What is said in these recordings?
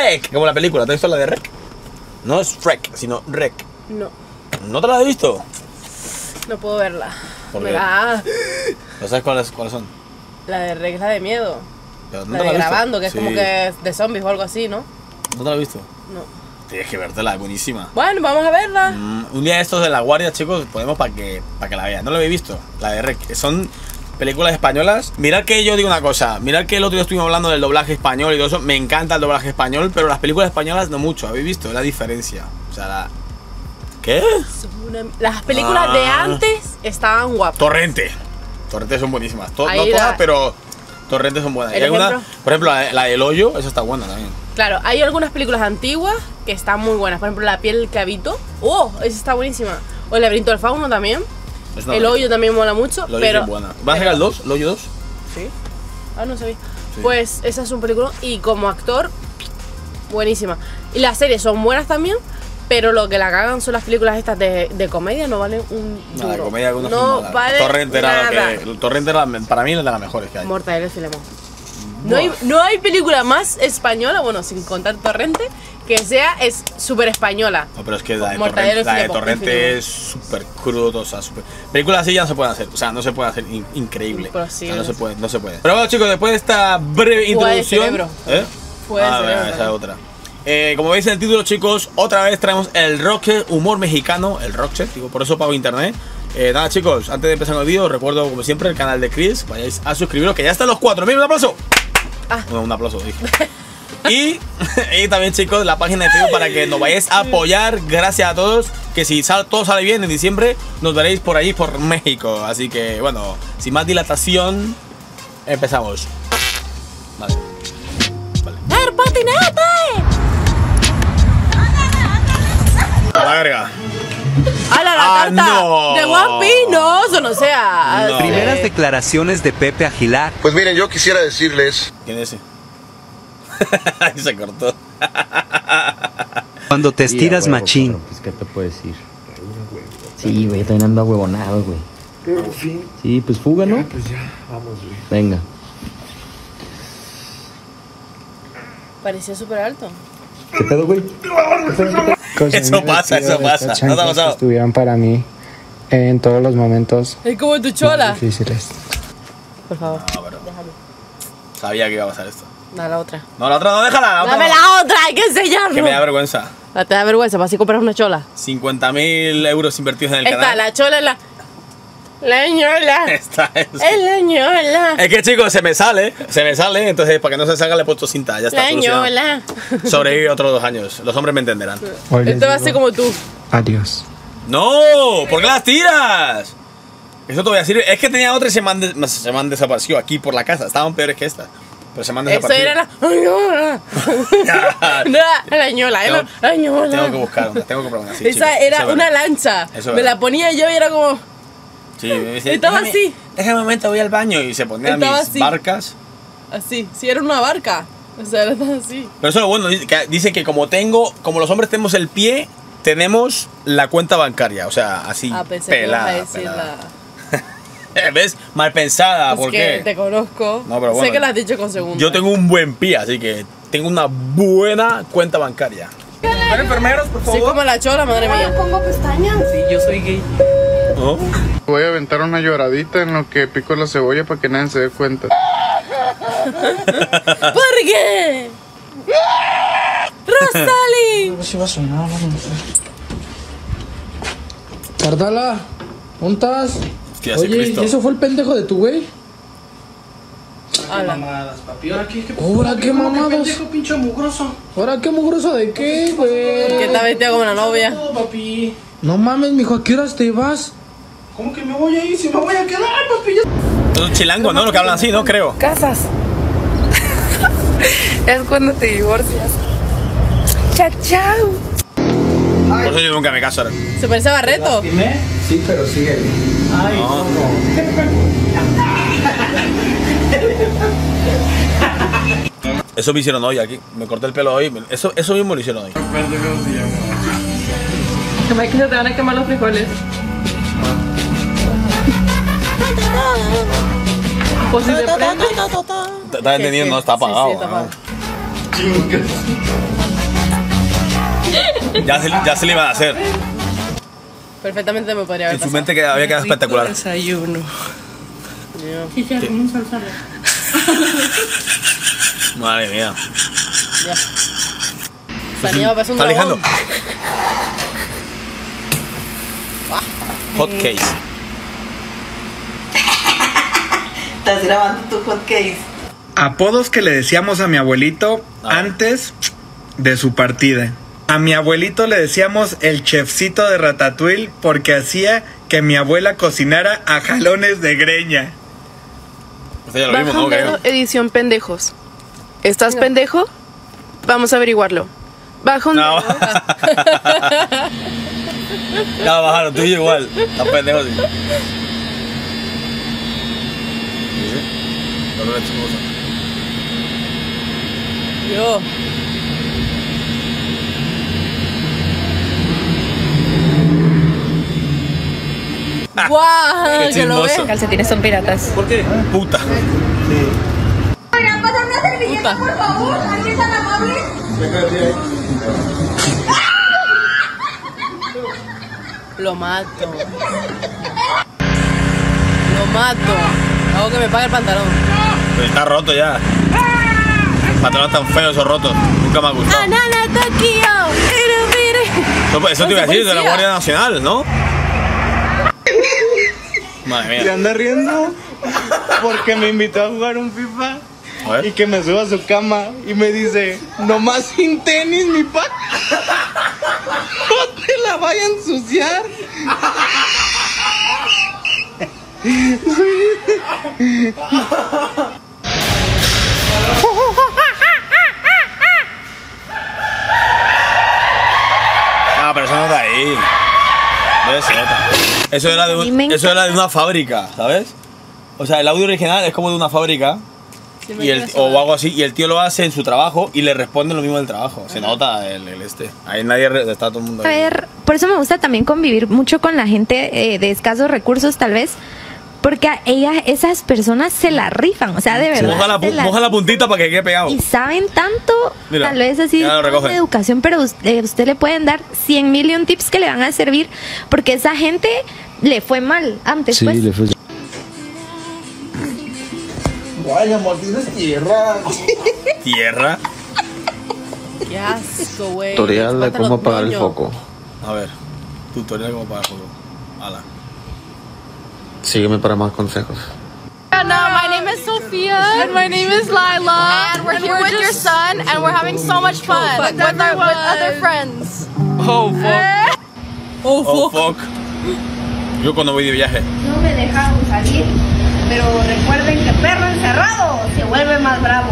Rec, como la película. ¿Te has visto la de Rec? No es Shrek, sino Rec. No. ¿No te la has visto? No puedo verla. ¿Por Me qué? da... ¿No sabes cuáles son? La de Rec es la de miedo. Pero no La te de has visto. grabando, que es Sí. como que de zombies o algo así, ¿no? ¿No te la has visto? No. Tienes que vértela, es buenísima. Bueno, vamos a verla. Un día de estos de La Guardia, chicos, ponemos para que la vean. No lo habéis visto, la de Rec. Son películas españolas. Mirad que yo digo una cosa. Mirad que el otro día estuvimos hablando del doblaje español y todo eso. Me encanta el doblaje español, pero las películas españolas no mucho. ¿Habéis visto la diferencia? O sea, la... ¿Qué? Las películas de antes estaban guapas. Torrente. Torrente son buenísimas. No Ahí todas, pero Torrente son buenas. Y ¿El hay una, ejemplo? por ejemplo, la del hoyo, esa está buena también. Claro, hay algunas películas antiguas que están muy buenas. Por ejemplo, La piel del clavito. ¡Oh! Esa está buenísima. O El laberinto del fauno también. Es una El buena. hoyo también mola mucho. El hoyo pero es buena. ¿Vas a sacar el 2? ¿El hoyo 2? Sí. Ah, no sabía. Sí. Pues esa es un película y como actor, buenísima. Y las series son buenas también, pero lo que la cagan son las películas estas de comedia, no valen un No, la duro. comedia algunas no son malas. vale Torrente era lo nada. que... Torrente era, para mí, es de las mejores que hay. Mortadelo y Filemón. No hay película más española, bueno, sin contar Torrente, que sea súper española. No, pero es que la de Mortadelo y Torrente, Filemón, Torrente es súper crudo, o sea, súper... Películas así ya no se pueden hacer, o sea, no se puede hacer increíble. Pero sí, o sea, no es. se puede, no se puede. Pero bueno, chicos, después de esta breve Fuga de introducción... cerebro. ¿Eh? Fuga de cerebro esa es también. otra. Como veis en el título, chicos, otra vez traemos el rocker, humor mexicano, el rockset, digo, por eso pago internet. Nada, chicos, antes de empezar con el vídeo, recuerdo como siempre el canal de Chris, vayáis a suscribiros, que ya están los 4.000, un aplauso. Ah. No, un aplauso, dije. Y también, chicos, la página de Facebook para que nos vayáis a apoyar. Gracias a todos. Que si todo sale bien en diciembre, nos veréis por ahí, por México. Así que, bueno, sin más dilatación, empezamos. Vale. ¡El patinete! A la verga. ¡Hala, la Ah, tarta! no. ¡De One Piece! ¡No, eso no sea! No. Primeras declaraciones de Pepe Aguilar. Pues miren, yo quisiera decirles... ¿Quién es ese? Ahí se cortó. Cuando te estiras Sí, a huevo, machín. cabrón, pues, ¿qué te puedo decir? Sí, güey, también ando ahuevonado, güey. Por fin. Sí, pues fuga, ¿no? Pues ya, vamos, güey. Venga. Parecía súper alto. ¿Qué pedo, güey? Eso pasa. ¿No te ha pasado? Estuvieron para mí en todos los momentos Es como tu más chola. difíciles. Por favor, No, pero déjame. sabía que iba a pasar esto. Da la otra. No, la otra no, déjala. La otra ¡Dame no. la otra! ¡Hay que enseñarlo! Que me da vergüenza. Te da vergüenza, para así comprar una chola. 50.000 euros invertidos en el Esta, canal. la chola es la... La ñola. Esta es. Es la ñola. Es que, chicos, se me sale, entonces para que no se salga le he puesto cinta, ya está La solucionado. ñola. Sobreviví otros 2 años, los hombres me entenderán. Hoy les Esto va a ser digo como tú. adiós. ¡No! ¿Por qué las tiras? Eso te voy a decir, es que tenía otra y se me han desaparecido aquí por la casa, estaban peores que esta. Pero se me han Eso desaparecido. era la ñola. No, la ñola, era la ñola. Tengo que buscar una, tengo que comprar una así, Esa chicos, era eso una verdad. lancha. Eso es Me verdad. la ponía yo y era como... Sí, me decía, Estaba "Déjame- así. Déjame un momento, voy al baño y se ponía Estaba mis así. barcas. Así. Si era una barca. O sea, era así. Pero eso es lo bueno, dice que como los hombres tenemos el pie, tenemos la cuenta bancaria, o sea, así, Ah, pensé que ibas a pelada, decir pelada. la... ¿Ves? Mal pensada, Es ¿por que qué? te conozco. No, pero Sé bueno, que lo has dicho con segundo. Yo tengo un buen pie, así que tengo una buena cuenta bancaria. ¿Son enfermeros, por Soy como la chola, madre mía. Pongo pestañas. ¿No? Voy a aventar una lloradita en lo que pico la cebolla para que nadie se dé cuenta. ¿Por qué? ¡Rosali! Cardala, ¿dónde estás? Hostia, ese Oye, Cristo. ¿y eso fue el pendejo de tu güey? Hola. ¿Ahora qué mamadas? ¿Ahora qué mugroso de qué, güey? ¿Por qué está vestida como una novia? No mames, mijo, ¿a qué horas te vas? Son chilangos, ¿no? Lo que hablan así, ¿no? Creo. Casas. Es cuando te divorcias. Chao, chao. Por eso yo nunca me caso. ¿Se parece a Barreto? Sí, pero sigue. No. Eso me hicieron hoy aquí. Me corté el pelo hoy. Eso mismo lo hicieron hoy. Capaz que se te van a quemar los frijoles. Pues si se prende. ¿Estás entendiendo? No está apagado. Sí, está apagado. Ya se le iban a hacer. Perfectamente me podría haber En su pasado. mente que había quedado espectacular. Desayuno. Ya. Madre mía. Ya. Sanía va a pasar un Está lijando. dragón. Hot case. Estás grabando tu hot case. Apodos que le decíamos a mi abuelito A ver. antes de su partida. A mi abuelito le decíamos el chefcito de Ratatouille porque hacía que mi abuela cocinara a jalones de greña. Esto ya lo vimos, ¿no? Baja un dedo, edición pendejos. ¿Estás pendejo? Vamos a averiguarlo. Baja un No, dedo. ya va a bajar, tú y yo igual. Estás pendejo, sí. Yo. ¡Guau! Qué Que lo ve. chismoso. Calcetines son piratas. ¿Por qué? Puta. Oigan, pásame una servilleta, Puta. por favor. ¿Alguien tan amable? Lo mato. Lo mato. Hago que me pague el pantalón. Pero está roto ya. Pantalones tan feos o rotos. Nunca me ha gustado. ¡Anana Tokio! Eso te iba a decir, de la Guardia Nacional, ¿no? Madre Se mía. anda riendo porque me invitó a jugar un FIFA A ver. y que me suba a su cama y me dice, nomás sin tenis, mi pa. No te la vaya a ensuciar. Ah, pero eso no está ahí. ¿Ves? Se nota. Eso era de una fábrica, ¿sabes? O sea, el audio original es como de una fábrica. Sí, me Y quiere o sonar. algo así, y el tío lo hace en su trabajo y le responde lo mismo del trabajo. Se nota el este. Ahí nadie está todo el mundo ahí. Por eso me gusta también convivir mucho con la gente de escasos recursos, tal vez. Porque a esas personas se la rifan, o sea, de verdad. Moja la puntita para que quede pegado. Y saben tanto, Mira, tal vez así, ya lo recoge. de educación, pero usted le pueden dar 100 million tips que le van a servir, porque esa gente le fue mal antes, Sí, pues. le fue. Guay, amor, tienes tierra. Tierra. Qué asco, güey. Tutorial de Falta cómo los apagar el moños. foco. A ver. Tutorial de cómo apagar el foco. Ala. Sígueme para más consejos. No, my name is Sophia. And my name is Lila. And we're here with your son, and we're having so much fun with other friends. Oh, fuck. Oh, Oh, fuck. fuck. Yo cuando voy de viaje. No me dejaron salir, pero recuerden que perro encerrado se vuelve más bravo.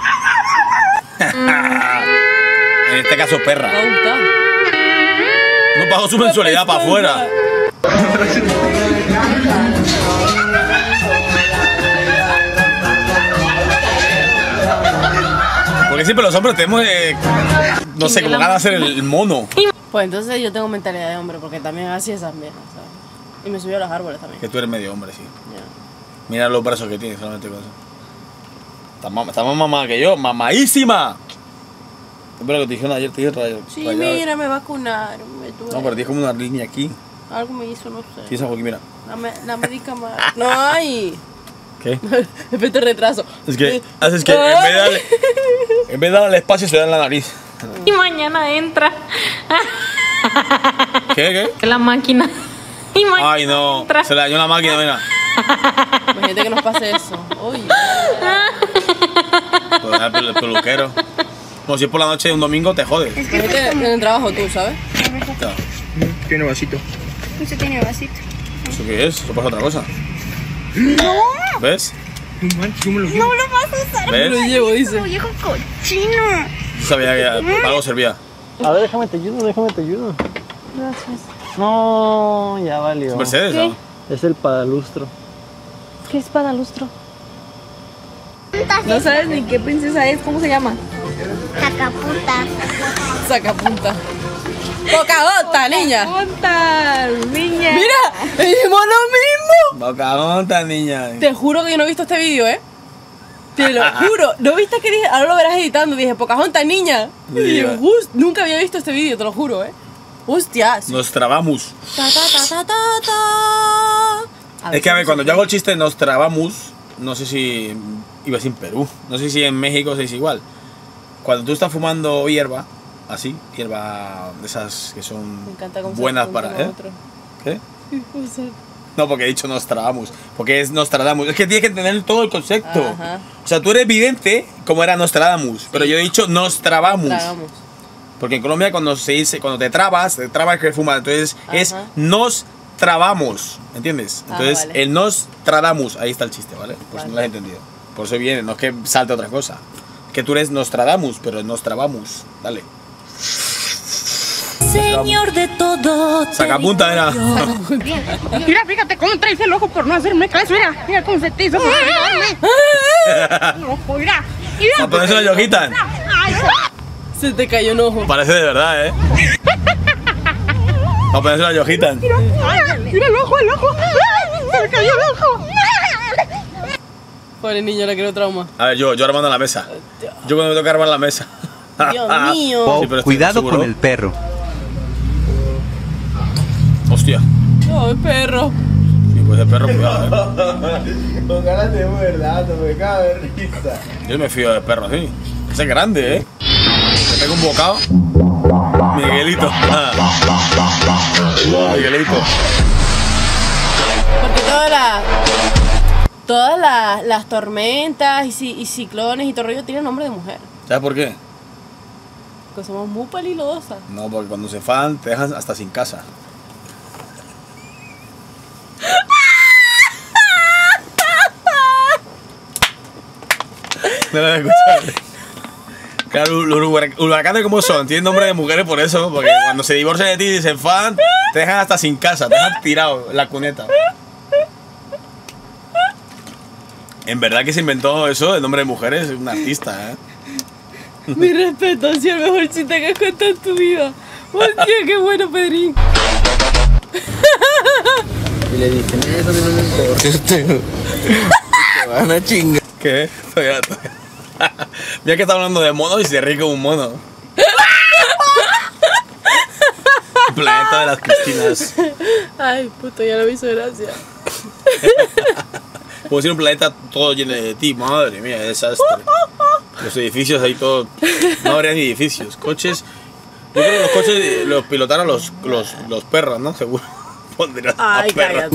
En este caso, perra. Me va a gustar. No pagó su mensualidad para afuera. Porque siempre los hombres tenemos, no sé, como ganas de hacer el mono. Pues entonces yo tengo mentalidad de hombre, porque también así esas viejas, ¿sabes? Y me subió a los árboles también. Que tú eres medio hombre, sí. Ya. Mira los brazos que tienes solamente con eso. Está más mamada que yo, mamadísima. Espero que te dijeron ayer, te dije rayado. Sí, mira, me vacunaron. Me duele. No, pero tienes como una línea aquí. Algo me hizo, no sé. Tienes algo aquí, mira. La médica más. No hay. ¿Qué? Efecto retraso. Es que haces que en vez de darle espacio se da en la nariz. Y mañana entra ¿Qué? la máquina. Y Ay, no. Se le dañó la máquina, mira. Imagínate que nos pase eso. Uy. Pues el peluquero. Como si es por la noche de un domingo te jodes. Imagínate en el trabajo tú, ¿sabes? Claro. Tiene vasito. Usted tiene vasito. ¿Eso qué es? Eso pasa otra cosa. No. ¿Ves? No lo vas a usar, ¿Ves? Lo llevo, dice. viejo cochino. Yo sabía que para algo servía. A ver, déjame te ayudo. Gracias. No, ya valió. ¿Es Mercedes, no? Es el padalustro. ¿Qué es padalustro? No sabes ni qué princesa es, ¿cómo se llama? Sacaputa. Sacapunta. Pocahontas, niña. Punta, niña. Mira, dijimos lo mismo. Pocahontas, niña. Te juro que yo no he visto este vídeo, ¿eh? Te lo juro. ¿No viste que dije? Ahora lo verás editando. Dije, Pocahontas, niña. Y digo, nunca había visto este vídeo, te lo juro, Hostias. Nos trabamos. Ta, ta, ta, ta, ta, ta. Es que a ver, cuando yo hago el chiste nos trabamos, no sé si iba a decir en Perú, no sé si en México se dice igual. Cuando tú estás fumando hierba, así, hierba de esas que son buenas para... ¿Qué? No, porque he dicho Nostradamus, porque es Nostradamus. Es que tienes que entender todo el concepto. Ajá. O sea, tú eres vidente como era Nostradamus, pero yo he dicho Nostradamus. Porque en Colombia cuando se dice, cuando te trabas que fumas, entonces es nos trabamos, ¿entiendes? Entonces vale. el Nostradamus, ahí está el chiste, ¿vale? Por si no lo has entendido. Por eso viene, no es que salte otra cosa. Es que tú eres Nostradamus, pero nos trabamos. Dale. Señor de todo. Sacapunta, era. Mira, fíjate cómo traes el ojo por no hacerme caso. Mira cómo se te hizo. Mira. A ponerse la Yojitan. Se te cayó un ojo. Parece de verdad, A ponerse la Yojitan. Mira el ojo, Se me cayó el ojo. Pobre niño, le creo trauma. A ver, yo armando la mesa. Yo cuando me toca armar la mesa. Dios mío. Wow, Sí, pero cuidado ¿seguro? con el perro. Hostia. No, el perro. Sí, pues el perro, cuidado, Con ganas de verdad, no me cago de risa. Yo me fío del perro así. Ese es grande, Le pego un bocado. Miguelito. Miguelito. Porque todas las tormentas y ciclones y todo rollo tienen nombre de mujer. ¿Sabes por qué? Porque somos muy pelilosas. No, porque cuando se enfadan te dejan hasta sin casa. No lo he escuchado. Claro, los huracanes como son, tienen nombre de mujeres por eso, porque cuando se divorcian de ti y se enfadan, te dejan hasta sin casa, te dejan tirado en la cuneta. En verdad que se inventó eso, el nombre de mujeres, es un artista, Mi respeto, ha sido el mejor chiste que has contado en tu vida. Hostia, qué bueno, Pedrín. Y le dicen, eso no me importa. Te van a chingar. ¿Qué? Mira que está hablando de mono y se ríe como un mono. El planeta de las Cristinas. Ay, puto, ya no me hizo gracia. Como si un planeta todo lleno de ti, madre mía, qué desastre. Los edificios ahí todo. No habría ni edificios. Coches. Yo creo que los coches los pilotaron los perros, ¿no? Seguro. Pondrán a perros.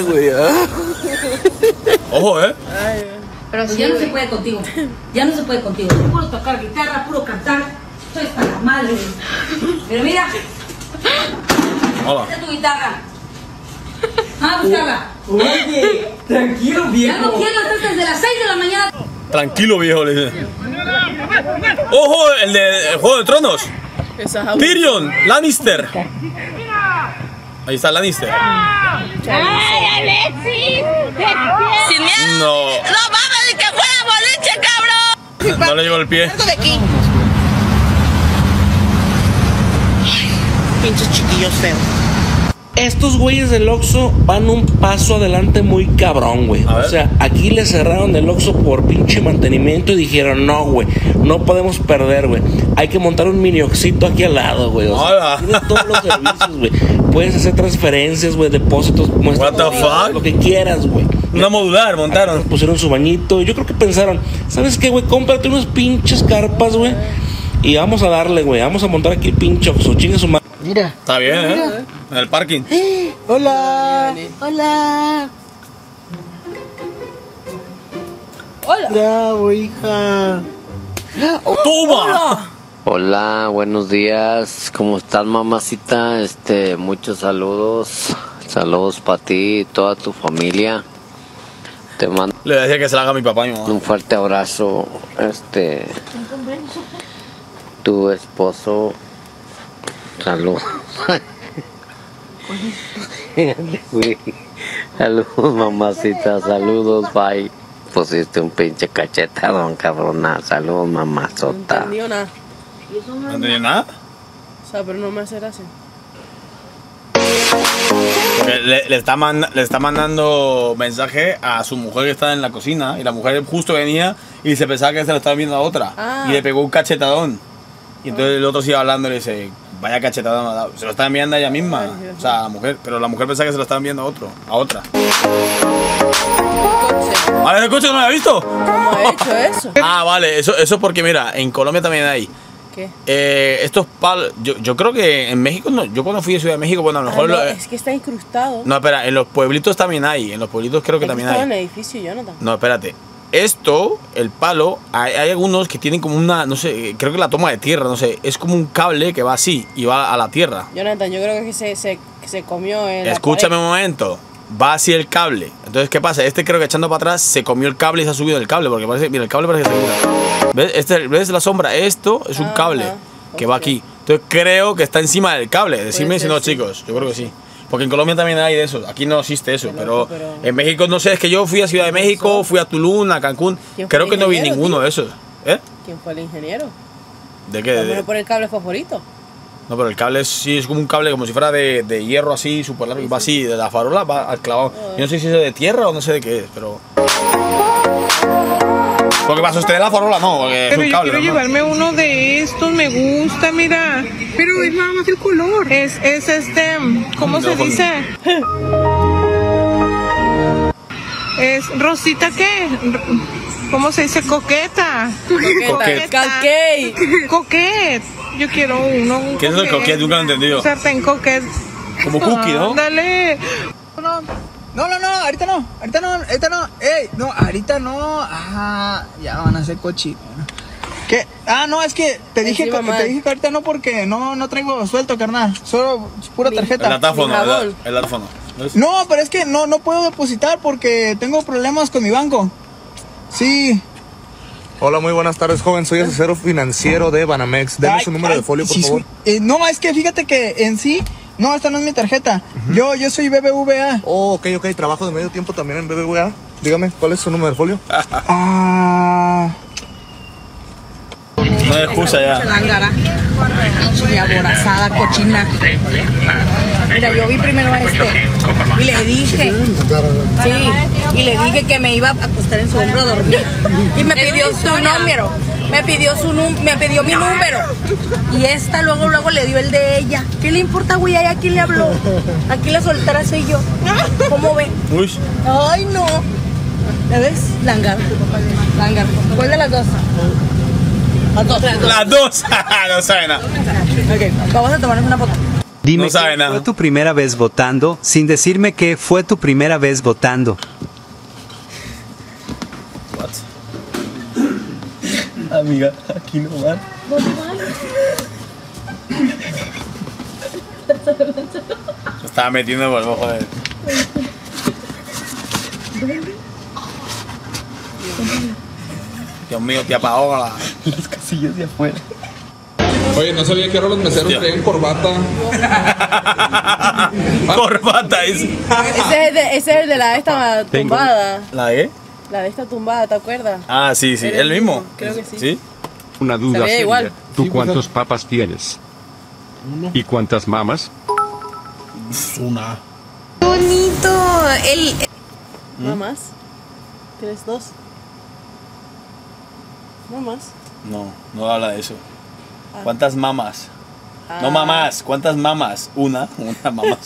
Ojo, Pero si ya no se puede contigo. Ya no se puede contigo. Puro tocar guitarra, puro cantar. Estoy para la madre. Pero mira. Hola. Esta es tu guitarra. Ah, buscarla. Oye, tranquilo, viejo. Ya no quiero estar desde las 6 de la mañana. Tranquilo, viejo, le dice. ¡Ojo! El de Juego de Tronos. Tyrion Lannister. Ahí está Lannister. ¡Ay, Alexis! Sin miedo. No. No mames, de que fuera boliche, cabrón. No le llegó el pie. De aquí. Pinches chiquillos feos. Estos güeyes del Oxxo van un paso adelante muy cabrón, güey. O sea, aquí le cerraron el Oxxo por pinche mantenimiento y dijeron, no, güey, no podemos perder, güey. Hay que montar un mini Oxxito aquí al lado, güey. O sea, tiene todos los servicios, güey. Puedes hacer transferencias, güey, depósitos, What the fuck? lo que quieras, güey. Una modular montaron. Pusieron su bañito. Yo creo que pensaron, ¿sabes qué, güey? Cómprate unos pinches carpas, güey. Y vamos a darle, güey. Vamos a montar aquí el pinche Oxxo. Chingue su madre. Mira. Está bien, En el parking. Hola. Hola. Hola. Bravo, hija. ¡Toma! Hola, buenos días. ¿Cómo estás, mamacita? Muchos saludos. Saludos para ti y toda tu familia. Te mando. Le decía que se la haga a mi papá y mi mamá. Un fuerte abrazo. Tu esposo. Saludos. Saludos, mamacita. Saludos, bye. Pusiste un pinche cachetadón, cabrona. Saludos, mamazota. No entendió nada. ¿No entendió nada? O sea, pero no me hace gracia. Le está mandando mensaje a su mujer que está en la cocina y la mujer justo venía y se pensaba que se lo estaba viendo a otra. Y le pegó un cachetadón. Y entonces el otro sigue hablando y le dice, vaya cachetadón, se lo está enviando a ella misma. O sea, a la mujer, pero la mujer pensaba que se lo estaba enviando a otra. ¿Vale, el coche no lo había visto? ¿Cómo ha hecho eso? Ah, vale, eso porque mira, en Colombia también hay. ¿Qué? Estos palos, yo creo que en México no, yo cuando fui a Ciudad de México, bueno, a lo mejor... no, es que está incrustado. No, espera, en los pueblitos también hay, en los pueblitos creo que también hay. En el edificio, Jonathan. No, espérate. Esto, el palo, hay algunos que tienen como una, no sé, creo que la toma de tierra, no sé, es como un cable que va así y va a la tierra. Jonathan, yo creo que se comió el... Escúchame un momento, va así el cable. Entonces, ¿qué pasa? Este creo que echando para atrás se comió el cable y se ha subido el cable, porque parece, mira, el cable parece que se mira. ¿Ves la sombra? Esto es un cable que va aquí. Entonces creo que está encima del cable. Decidme si no, chicos, yo creo que sí. Porque en Colombia también hay de eso, aquí no existe eso, pero en México no sé, es que yo fui a Ciudad de México, fui a Tulum, a Cancún, creo que no vi ninguno de esos. ¿Eh? ¿Quién fue el ingeniero? ¿De qué? ¿Cómo por el cable fosforito? No, pero el cable sí es como un cable como si fuera de hierro así, súper largo, y va así, de la farola va al clavado. Yo no sé si es de tierra o no sé de qué es, pero... Porque para sostener la farola no, porque es un cable. Quiero llevarme uno de estos, me gusta, mira. Pero es nada más el color. Es ¿cómo se dice? Es rosita, ¿qué? ¿Cómo se dice? Coqueta. Coquet. Yo quiero uno. ¿Qué es el coquet? Nunca lo he entendido. Sartén coquet. Como cookie, ¿no? Dale. No, ahorita no. Ey, no, ahorita no. Ajá, ya van a ser cochinos. ¿Qué? Ah, no, es que te dije que ahorita no porque no traigo suelto, carnal. Solo pura tarjeta. El datáfono. No, pero es que no puedo depositar porque tengo problemas con mi banco. Sí. Hola, muy buenas tardes, joven. Soy asesor financiero de Banamex. Denme su número de folio, por favor. No, es que fíjate que en sí... No, esta no es mi tarjeta. Yo soy BBVA. Oh, ok. Trabajo de medio tiempo también en BBVA. Dígame, ¿cuál es su número de folio? No hay excusa ya. Lángara. Pinche aborazada, cochina. Mira, yo vi primero a y le dije, y le dije que me iba a acostar en su hombro a dormir. Y me pidió su número. Me pidió mi número. Y esta luego le dio el de ella. ¿Qué le importa, güey? ¿A quién le habló? Aquí la soltera soy yo. ¿Cómo ve? Uy. Ay, no. ¿La ves? Lángara. ¿Cuál de las dos? Las dos. No sabe nada. Ok, vamos a tomarnos una foto. Dime, no sabe ¿qué nada. fue tu primera vez votando? Sin decirme que fue tu primera vez votando. Amiga, aquí no va. Se estaba metiendo por el ojo de... Dios mío, te apaga las casillas de afuera. Oye, no sabía que ahora los meseros traían corbata. Corbata es. Ese es el de la esta tumbada. ¿La de? La de esta tumbada, ¿te acuerdas? Ah, sí, el mismo. Creo que sí. ¿Sí? Una duda seria. Igual. ¿Tú cuántos papas tienes? Uno. ¿Y cuántas mamas? Una. Bonito. ¿Mamás? ¿Tienes dos? ¿Mamás? No habla de eso. ¿Cuántas mamas? No mamás, ¿cuántas mamas? Una mamás.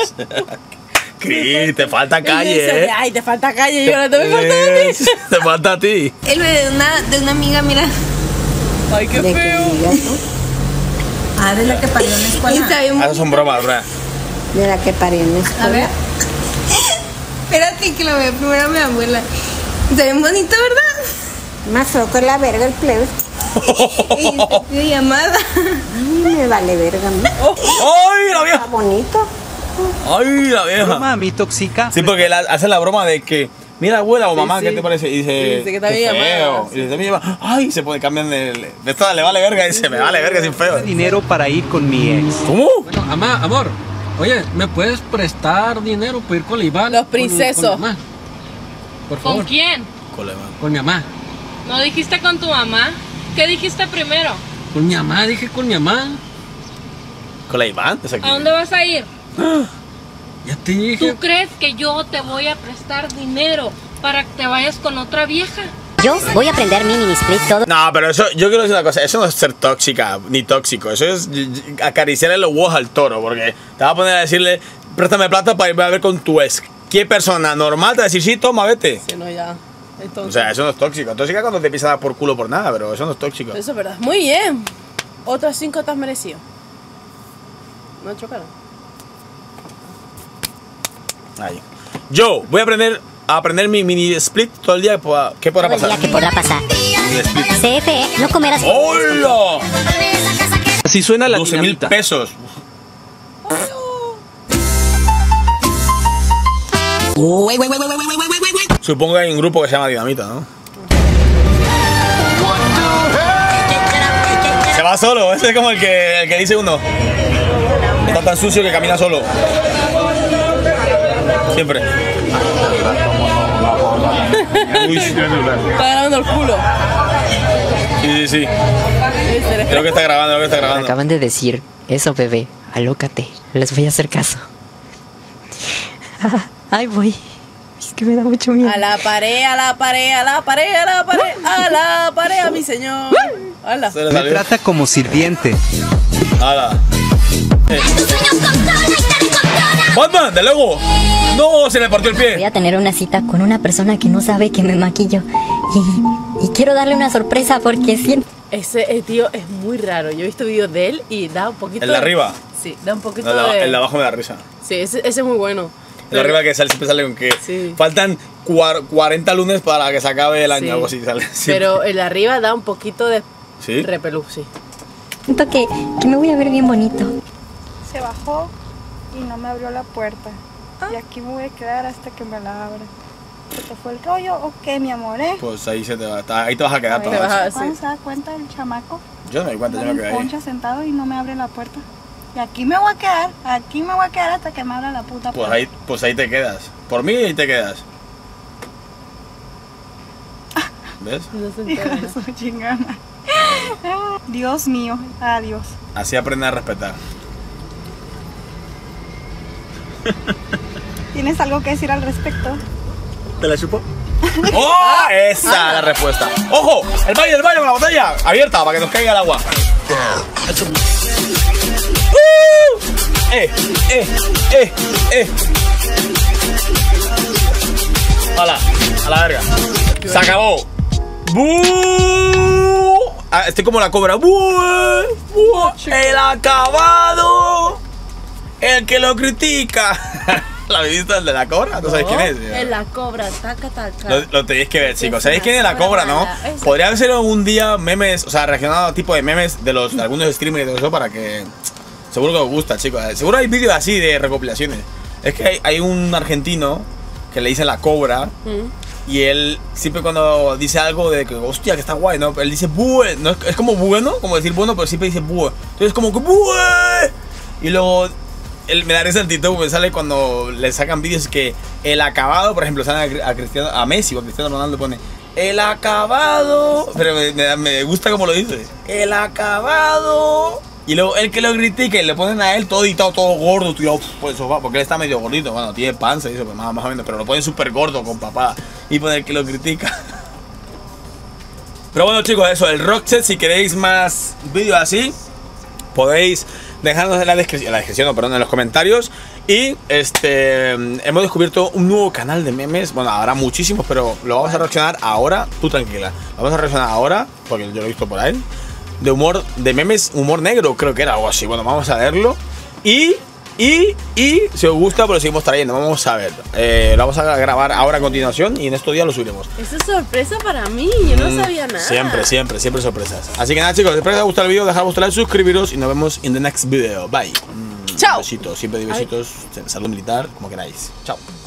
Cris, te falta calle, Ay, te falta calle, yo no te me falta a ti. Te falta a ti. El bebé de una amiga, mira. Ay, qué feo. De la que parió en la escuela. Esas son bromas, ¿verdad? De la que parió en la escuela. A ver. Espérate que lo vea primero a mi abuela. Está bien bonito, ¿verdad? Más feo que la verga el plebe. Y llamada. Me vale verga. ¡Ay, la vieja! Está bonito. ¡Ay, la vieja! ¿Broma a mí tóxica? Sí, porque hace la broma de que, mira, abuela o mamá, ¿qué te parece? Y dice, que está bien llamada. Y dice, mira, ay, se puede cambiar de esta le vale verga, y dice, me vale verga, sin feo. Dinero para ir con mi ex. ¿Cómo? Bueno, amor, oye, ¿me puedes prestar dinero para ir con la Iván? Los princesos. Con mi mamá? Por favor. ¿Con quién? Con la Iván. Con mi mamá. ¿No dijiste con tu mamá? ¿Qué dijiste primero? Con mi mamá, dije con mi mamá. ¿Con la Iván? ¿A dónde vas a ir? Ya te dije. ¿Tú crees que yo te voy a prestar dinero para que te vayas con otra vieja? Yo voy a aprender mi mini split todo. No, pero eso, yo quiero decir una cosa, eso no es ser tóxica ni tóxico, eso es acariciarle los huevos al toro, porque te vas a poner a decirle, préstame plata para irme a ver con tu ex. ¿Qué persona normal te va a decir, sí, toma, vete? Si no, ya. Entonces. O sea, eso no es tóxico. Tóxica cuando te empieza a dar por culo por nada, pero eso no es tóxico. Eso es verdad. Muy bien. Otras 5 te has merecido. No chocaron. Ahí. Yo voy a aprender mi mini split todo el día. ¿Qué podrá pasar? ¿Qué podrá pasar? CFE, no comerás. ¡Hola! Así suena la 12,000 pesos. Supongo que hay un grupo que se llama Dinamita, ¿no? Se va solo, ese es como el que dice uno. Está tan sucio que camina solo. Siempre. Uy. Está grabando el culo. Sí. Creo que está grabando, Me acaban de decir, eso bebé, alócate, les voy a hacer caso. Ay, voy. Es que me da mucho miedo. A la pared, a la pared, a la pared, a la pared, a la pared, a mi señor. Hola. Me trata como sirviente. ¡Hala! ¡Batman, de luego! ¡No! Se le partió el pie. Voy a tener una cita con una persona que no sabe que me maquillo. Y quiero darle una sorpresa porque siento... Ese tío es muy raro. Yo he visto vídeos de él y da un poquito... ¿El de arriba? Sí, da un poquito no, de... El de abajo me da risa. Sí, ese es muy bueno. El de arriba que sale, siempre sale con que faltan 40 lunes para que se acabe el año, algo así sale. Pero el de arriba da un poquito de repelú, sí. Siento que me voy a ver bien bonito. Se bajó y no me abrió la puerta. Y aquí me voy a quedar hasta que me la abra. ¿Se te fue el rollo o qué, mi amor, Pues ahí te vas a quedar toda la noche. ¿Cuándo se da cuenta el chamaco? Yo no me doy cuenta, yo me quedé ahí. Poncha sentado y no me abre la puerta. Y aquí me voy a quedar hasta que me abra la puta puerta. Pues ahí te quedas. Por mí ahí te quedas. ¿Ves? Hija de su chingana. Dios mío, adiós. Así aprende a respetar. ¿Tienes algo que decir al respecto? ¿Te la chupo? ¡Oh! Esa es la respuesta. ¡Ojo! El baile con la botella abierta para que nos caiga el agua. ¡Hala! A la verga. Se acabó. Estoy como la cobra. El acabado. El que lo critica. ¿La viste el de la cobra? ¿No sabes quién es? Es la cobra, taca, taca. Lo tenéis que ver, chicos. ¿Sabéis quién es la cobra, no? Podría ser un día memes, o sea, reaccionado tipo de memes de algunos streamers y todo eso para que... Seguro que os gusta, chicos. Seguro hay vídeos así de recopilaciones. Es que hay un argentino que le dice la cobra. Y él siempre cuando dice algo de que, hostia, que está guay, ¿no? Él dice bue. No, es como bueno, como decir bueno, pero siempre dice bue. Entonces como que bue. Y luego... me da risa el TikTok, me sale cuando le sacan vídeos que el acabado, por ejemplo, sale a Messi o a Cristiano Ronaldo, pone el acabado, pero me gusta como lo dice, el acabado. Y luego el que lo critica y le ponen a él todo editado, todo gordo, tirado por el sofá, porque él está medio gordito, bueno, tiene panza y eso, pues más o menos, pero lo ponen súper gordo con papada y pone el que lo critica. Pero bueno, chicos, eso, el Rockset, si queréis más vídeos así, podéis dejadnos en la descripción, en los comentarios. Y hemos descubierto un nuevo canal de memes. Bueno, habrá muchísimos, pero lo vamos a reaccionar ahora. Tú tranquila, lo vamos a reaccionar ahora, porque yo lo he visto por ahí. De humor, de memes, humor negro, creo que era algo así. Bueno, vamos a verlo. Y si os gusta, pues lo seguimos trayendo. Vamos a ver. Lo vamos a grabar ahora a continuación y en estos días lo subiremos. Eso es sorpresa para mí, yo no sabía nada. Siempre sorpresas. Así que nada, chicos, espero que os haya gustado el vídeo. Dejad vuestro like, suscribiros y nos vemos en the next video. Bye. Chao. Besitos, siempre de besitos. Salud militar, como queráis. Chao.